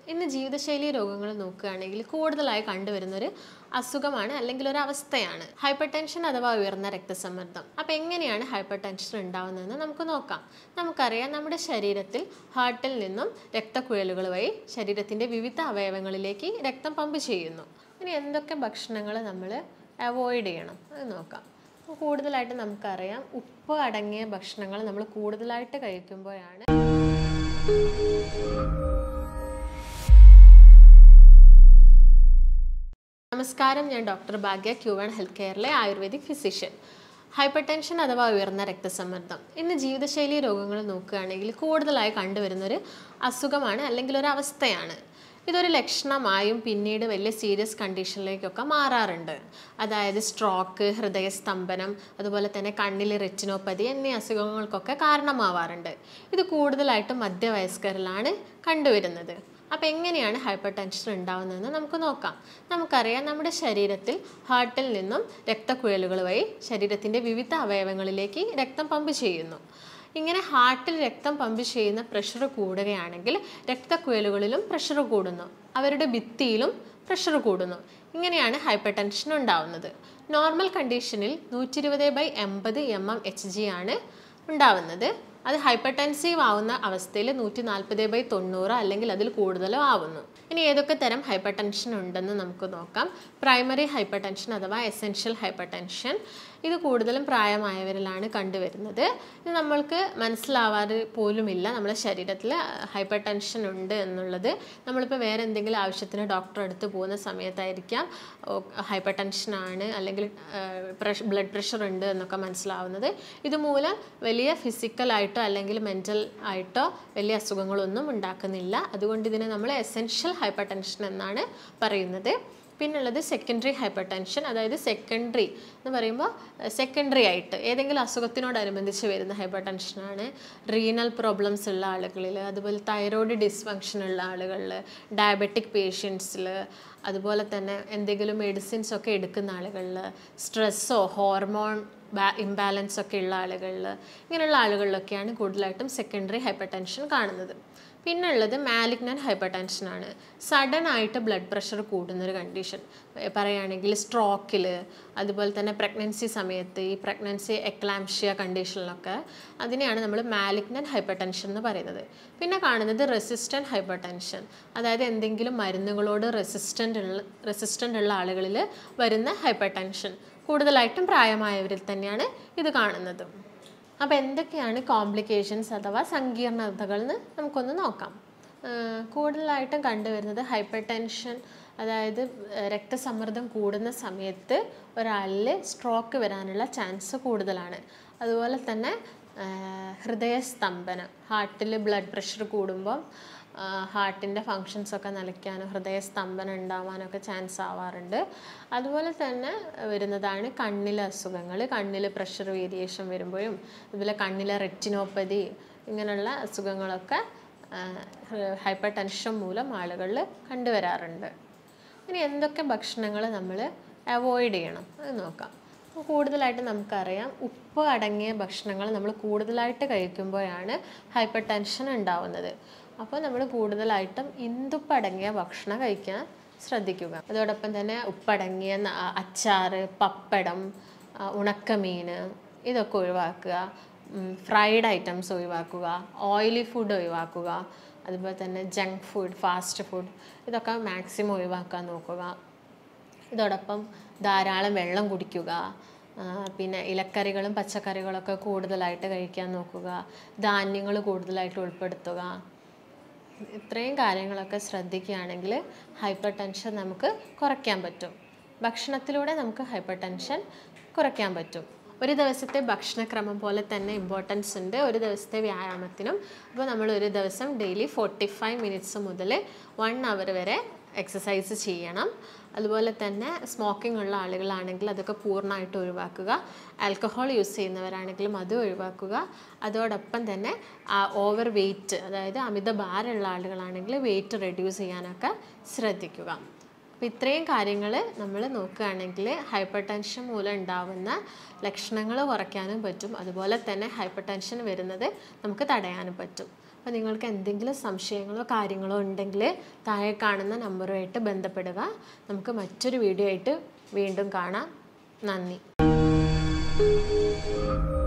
ഇന്ന് ജീവിതശൈലി രോഗങ്ങൾ നോക്കുകയാണെങ്കിൽ കൂടുതലായി കണ്ടുവരുന്നൊരു അസുഖമാണ് അല്ലെങ്കിൽ ഒരു അവസ്ഥയാണ് ഹൈപ്പർടെൻഷൻ അഥവാ ഉയർന്ന രക്തസമ്മർദ്ദം. അപ്പോൾ എങ്ങനെയാണ് ഹൈപ്പർ ടെൻഷൻ ഉണ്ടാവുന്നതെന്ന് നമുക്ക് നോക്കാം. നമുക്കറിയാം, നമ്മുടെ ശരീരത്തിൽ ഹാർട്ടിൽ നിന്നും രക്തക്കുഴലുകൾ വഴി ശരീരത്തിൻ്റെ വിവിധ അവയവങ്ങളിലേക്ക് രക്തം പമ്പ് ചെയ്യുന്നു. ഇനി എന്തൊക്കെ ഭക്ഷണങ്ങൾ നമ്മൾ അവോയ്ഡ് ചെയ്യണം അത് നോക്കാം. കൂടുതലായിട്ട് നമുക്കറിയാം, ഉപ്പ് അടങ്ങിയ ഭക്ഷണങ്ങൾ നമ്മൾ കൂടുതലായിട്ട് കഴിക്കുമ്പോഴാണ് നമസ്കാരം, ഞാൻ ഡോക്ടർ ഭാഗ്യ, Q1 ഹെൽത്ത് കെയറിലെ ആയുർവേദിക് ഫിസിഷ്യൻ. ഹൈപ്പർ ടെൻഷൻ അഥവാ ഉയർന്ന രക്തസമ്മർദ്ദം ഇന്ന് ജീവിതശൈലി രോഗങ്ങൾ നോക്കുകയാണെങ്കിൽ കൂടുതലായി കണ്ടുവരുന്നൊരു അസുഖമാണ് അല്ലെങ്കിൽ ഒരു അവസ്ഥയാണ്. ഇതൊരു ലക്ഷണമായും പിന്നീട് വലിയ സീരിയസ് കണ്ടീഷനിലേക്കൊക്കെ മാറാറുണ്ട്. അതായത് സ്ട്രോക്ക്, ഹൃദയസ്തംഭനം, അതുപോലെ തന്നെ കണ്ണിൽ റെറ്റിനോപ്പതി എന്നീ അസുഖങ്ങൾക്കൊക്കെ കാരണമാവാറുണ്ട്. ഇത് കൂടുതലായിട്ടും മധ്യവയസ്കരിലാണ് കണ്ടുവരുന്നത്. അപ്പോൾ എങ്ങനെയാണ് ഹൈപ്പർ ടെൻഷൻ ഉണ്ടാവുന്നതെന്ന് നമുക്ക് നോക്കാം. നമുക്കറിയാം, നമ്മുടെ ശരീരത്തിൽ ഹാർട്ടിൽ നിന്നും രക്തക്കുഴലുകൾ വഴി ശരീരത്തിൻ്റെ വിവിധ അവയവങ്ങളിലേക്ക് രക്തം പമ്പ് ചെയ്യുന്നു. ഇങ്ങനെ ഹാർട്ടിൽ രക്തം പമ്പ് ചെയ്യുന്ന പ്രഷർ കൂടുകയാണെങ്കിൽ രക്തക്കുഴലുകളിലും പ്രഷർ കൂടുന്നു, അവരുടെ ഭിത്തിയിലും പ്രഷർ കൂടുന്നു. ഇങ്ങനെയാണ് ഹൈപ്പർ ടെൻഷൻ ഉണ്ടാവുന്നത്. നോർമൽ കണ്ടീഷനിൽ 120/80 mmHg ആണ് ഉണ്ടാവുന്നത്. അത് ഹൈപ്പർ ടെൻസീവ് ആവുന്ന അവസ്ഥയിൽ 140/90 അല്ലെങ്കിൽ അതിൽ കൂടുതലോ ആവുന്നു. ഇനി ഏതൊക്കെ തരം ഹൈപ്പർ ടെൻഷൻ ഉണ്ടെന്ന് നമുക്ക് നോക്കാം. പ്രൈമറി ഹൈപ്പർ ടെൻഷൻ അഥവാ എസെൻഷ്യൽ ഹൈപ്പർ ടെൻഷൻ, ഇത് കൂടുതലും പ്രായമായവരിലാണ് കണ്ടുവരുന്നത്. ഇത് നമ്മൾക്ക് മനസ്സിലാവാറ് പോലുമില്ല നമ്മുടെ ശരീരത്തിൽ ഹൈപ്പർ ടെൻഷൻ ഉണ്ട് എന്നുള്ളത്. നമ്മളിപ്പോൾ വേറെ എന്തെങ്കിലും ആവശ്യത്തിന് ഡോക്ടറെ അടുത്ത് പോകുന്ന സമയത്തായിരിക്കാം ഹൈപ്പർ ടെൻഷനാണ് അല്ലെങ്കിൽ ബ്ലഡ് പ്രഷർ ഉണ്ട് എന്നൊക്കെ മനസ്സിലാവുന്നത്. ഇതുമൂലം വലിയ ഫിസിക്കലായിട്ടോ അല്ലെങ്കിൽ മെൻ്റൽ ആയിട്ടോ വലിയ അസുഖങ്ങളൊന്നും ഉണ്ടാക്കുന്നില്ല. അതുകൊണ്ട് ഇതിനെ നമ്മൾ എസെൻഷ്യൽ ഹൈപ്പർ ടെൻഷൻ എന്നാണ് പറയുന്നത്. പിന്നുള്ളത് സെക്കൻഡറി ഹൈപ്പർ ടെൻഷൻ, അതായത് സെക്കൻഡറി എന്ന് പറയുമ്പോൾ സെക്കൻഡറി ആയിട്ട് ഏതെങ്കിലും അസുഖത്തിനോടനുബന്ധിച്ച് വരുന്ന ഹൈപ്പർ ടെൻഷനാണ്. റീനൽ പ്രോബ്ലംസ് ഉള്ള ആളുകളിൽ, അതുപോലെ തൈറോയ്ഡ് ഡിസ്ഫങ്ഷൻ ഉള്ള ആളുകളിൽ, ഡയബറ്റിക് പേഷ്യൻസിൽ, അതുപോലെ തന്നെ എന്തെങ്കിലും മെഡിസിൻസ് ഒക്കെ എടുക്കുന്ന ആളുകളിൽ, സ്ട്രെസ്സോ ഹോർമോൺ ഇംബാലൻസ് ഒക്കെ ഉള്ള ആളുകളിൽ, ഇങ്ങനെയുള്ള ആളുകളിലൊക്കെയാണ് കൂടുതലായിട്ടും സെക്കൻഡറി ഹൈപ്പർ ടെൻഷൻ കാണുന്നത്. പിന്നുള്ളത് മാലിഗ്നൻ്റ് ഹൈപ്പർ ടെൻഷനാണ്. സഡൻ ആയിട്ട് ബ്ലഡ് പ്രഷർ കൂടുന്നൊരു കണ്ടീഷൻ പറയുകയാണെങ്കിൽ സ്ട്രോക്കിൽ, അതുപോലെ തന്നെ പ്രഗ്നൻസി സമയത്ത്, ഈ പ്രഗ്നൻസി എക്ലാംഷ്യ കണ്ടീഷനിലൊക്കെ അതിനെയാണ് നമ്മൾ മാലിഗ്നൻ്റ് ഹൈപ്പർ ടെൻഷൻ എന്ന് പറയുന്നത്. പിന്നെ കാണുന്നത് റെസിസ്റ്റൻറ്റ് ഹൈപ്പർ ടെൻഷൻ, അതായത് എന്തെങ്കിലും മരുന്നുകളോട് റെസിസ്റ്റൻ്റ് ഉള്ള ആളുകളിൽ വരുന്ന ഹൈപ്പർ ടെൻഷൻ. കൂടുതലായിട്ടും പ്രായമായവരിൽ തന്നെയാണ് ഇത് കാണുന്നത്. അപ്പോൾ എന്തൊക്കെയാണ് കോംപ്ലിക്കേഷൻസ് അഥവാ സങ്കീർണതകൾ എന്ന് നമുക്കൊന്ന് നോക്കാം. കൂടുതലായിട്ടും കണ്ടുവരുന്നത് ഹൈപ്പർ ടെൻഷൻ, അതായത് രക്തസമ്മർദ്ദം കൂടുന്ന സമയത്ത് ഒരാളിൽ സ്ട്രോക്ക് വരാനുള്ള ചാൻസ് കൂടുതലാണ്. അതുപോലെ തന്നെ ഹൃദയസ്തംഭനം, ഹാർട്ടിൽ ബ്ലഡ് പ്രഷർ കൂടുമ്പം ഹാർട്ടിൻ്റെ ഫങ്ഷൻസൊക്കെ നിലയ്ക്കാനും ഹൃദയസ്തംഭനം ഉണ്ടാവാനൊക്കെ ചാൻസ് ആവാറുണ്ട്. അതുപോലെ തന്നെ വരുന്നതാണ് കണ്ണിലെ അസുഖങ്ങൾ. കണ്ണിൽ പ്രഷർ വേരിയേഷൻ വരുമ്പോഴും, അതുപോലെ കണ്ണിലെ റെറ്റിനോപ്പതി, ഇങ്ങനെയുള്ള അസുഖങ്ങളൊക്കെ ഹൈപ്പർ ടെൻഷൻ മൂലം ആളുകളിൽ കണ്ടുവരാറുണ്ട്. ഇനി എന്തൊക്കെ ഭക്ഷണങ്ങൾ നമ്മൾ അവോയ്ഡ് ചെയ്യണം അത് നോക്കാം. കൂടുതലായിട്ട് നമുക്കറിയാം, ഉപ്പ് അടങ്ങിയ ഭക്ഷണങ്ങൾ നമ്മൾ കൂടുതലായിട്ട് കഴിക്കുമ്പോഴാണ് ഹൈപ്പർ ടെൻഷൻ ഉണ്ടാവുന്നത്. അപ്പോൾ നമ്മൾ കൂടുതലായിട്ടും ഇന്ദുപ്പടങ്ങിയ ഭക്ഷണം കഴിക്കാൻ ശ്രദ്ധിക്കുക. അതോടൊപ്പം തന്നെ ഉപ്പടങ്ങിയ അച്ചാർ, പപ്പടം, ഉണക്കമീൻ ഇതൊക്കെ ഒഴിവാക്കുക. ഫ്രൈഡ് ഐറ്റംസ് ഒഴിവാക്കുക. ഓയിലി ഫുഡ് ഒഴിവാക്കുക. അതുപോലെ തന്നെ ജങ്ക് ഫുഡ്, ഫാസ്റ്റ് ഫുഡ് ഇതൊക്കെ മാക്സിമം ഒഴിവാക്കാൻ നോക്കുക. ഇതോടൊപ്പം ധാരാളം വെള്ളം കുടിക്കുക. പിന്നെ ഇലക്കറികളും പച്ചക്കറികളൊക്കെ കൂടുതലായിട്ട് കഴിക്കാൻ നോക്കുക. ധാന്യങ്ങൾ കൂടുതലായിട്ട് ഉൾപ്പെടുത്തുക. ഇത്രയും കാര്യങ്ങളൊക്കെ ശ്രദ്ധിക്കുകയാണെങ്കിൽ ഹൈപ്പർ ടെൻഷൻ നമുക്ക് കുറയ്ക്കാൻ പറ്റും. ഭക്ഷണത്തിലൂടെ നമുക്ക് ഹൈപ്പർ ടെൻഷൻ കുറയ്ക്കാൻ പറ്റും. ഒരു ദിവസത്തെ ഭക്ഷണക്രമം പോലെ തന്നെ ഇമ്പോർട്ടൻസ് ഉണ്ട് ഒരു ദിവസത്തെ വ്യായാമത്തിനും. അപ്പോൾ നമ്മൾ ഒരു ദിവസം ഡെയിലി 45 മിനിറ്റ്സ് മുതൽ 1 അവർ വരെ എക്സസൈസ് ചെയ്യണം. അതുപോലെ തന്നെ സ്മോക്കിംഗ് ഉള്ള ആളുകളാണെങ്കിൽ അതൊക്കെ പൂർണ്ണമായിട്ട് ഒഴിവാക്കുക. ആൽക്കഹോൾ യൂസ് ചെയ്യുന്നവരാണെങ്കിലും അത് ഒഴിവാക്കുക. അതോടൊപ്പം തന്നെ ഓവർ വെയ്റ്റ്, അതായത് അമിത ഭാരമുള്ള ആളുകളാണെങ്കിൽ വെയ്റ്റ് റെഡ്യൂസ് ചെയ്യാനൊക്കെ ശ്രദ്ധിക്കുക. അപ്പോൾ ഇത്രയും കാര്യങ്ങൾ നമ്മൾ നോക്കുകയാണെങ്കിൽ ഹൈപ്പർ ടെൻഷൻ മൂലം ഉണ്ടാകുന്ന ലക്ഷണങ്ങൾ കുറയ്ക്കാനും പറ്റും. അതുപോലെ തന്നെ ഹൈപ്പർ ടെൻഷൻ വരുന്നത് നമുക്ക് തടയാനും പറ്റും. അപ്പോൾ നിങ്ങൾക്ക് എന്തെങ്കിലും സംശയങ്ങളോ കാര്യങ്ങളോ ഉണ്ടെങ്കിൽ താഴെ കാണുന്ന നമ്പറുമായിട്ട് ബന്ധപ്പെടുക. നമുക്ക് മറ്റൊരു വീഡിയോ ആയിട്ട് വീണ്ടും കാണാം. നന്ദി.